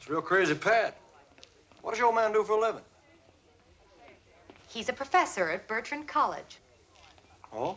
Real crazy, Pat. What does your old man do for a living? He's a professor at Bertrand College. Oh?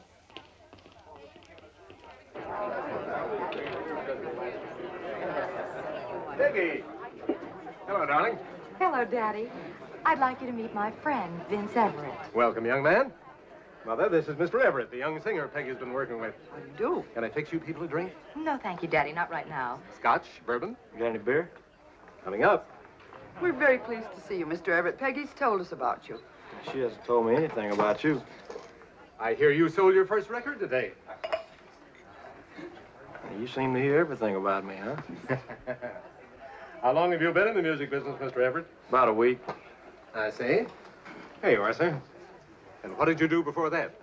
Peggy. Hello, darling. Hello, Daddy. I'd like you to meet my friend, Vince Everett. Welcome, young man. Mother, this is Mr. Everett, the young singer Peggy's been working with. How do you do? Can I fix you people a drink? No, thank you, Daddy. Not right now. Scotch, bourbon? You got any beer? Coming up. We're very pleased to see you, Mr. Everett. Peggy's told us about you. She hasn't told me anything about you. I hear you sold your first record today. You seem to hear everything about me, huh? How long have you been in the music business, Mr. Everett? About a week. I see. Here you are, sir. And what did you do before that?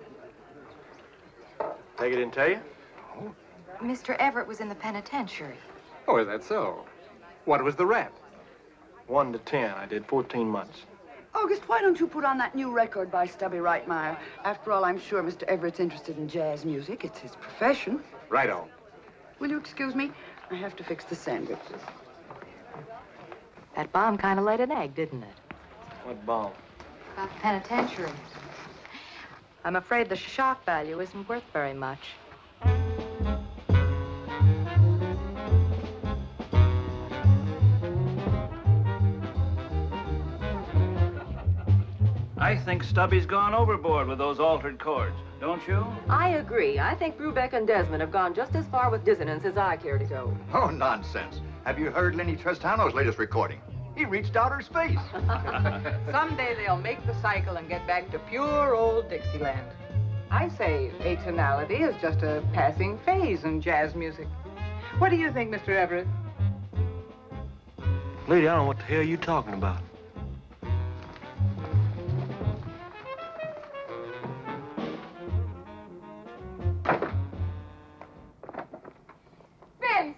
Peggy didn't tell you? Mr. Everett was in the penitentiary. Oh, is that so? What was the rap? 1 to 10. I did 14 months. August, why don't you put on that new record by Stubby Reitmeyer? After all, I'm sure Mr. Everett's interested in jazz music. It's his profession. Right on. Will you excuse me? I have to fix the sandwiches. That bomb kind of laid an egg, didn't it? What bomb? About the penitentiary. I'm afraid the shock value isn't worth very much. I think Stubby's gone overboard with those altered chords, don't you? I agree. I think Brubeck and Desmond have gone just as far with dissonance as I care to go. Oh, nonsense. Have you heard Lenny Tristano's latest recording? He reached outer space. Someday they'll make the cycle and get back to pure old Dixieland. I say atonality is just a passing phase in jazz music. What do you think, Mr. Everett? Lady, I don't know what the hell you're talking about. Vince!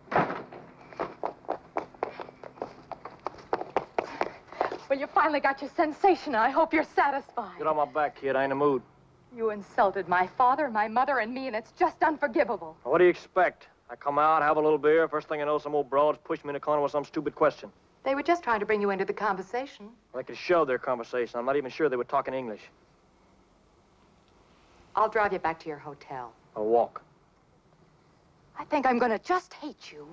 Well, you finally got your sensation. I hope you're satisfied. Get on my back, kid. I ain't in the mood. You insulted my father, my mother, and me, and it's just unforgivable. What do you expect? I come out, have a little beer. First thing I know, some old broads push me in the corner with some stupid question. They were just trying to bring you into the conversation. Well, they could show their conversation. I'm not even sure they were talking English. I'll drive you back to your hotel. I'll walk. I think I'm gonna just hate you.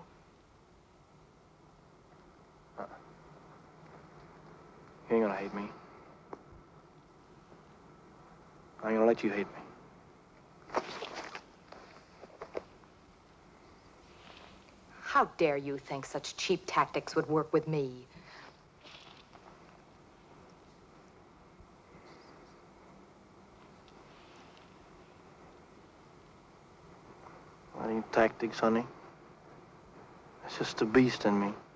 You ain't gonna hate me. I ain't gonna let you hate me. How dare you think such cheap tactics would work with me? That ain't tactics, honey. It's just the beast in me.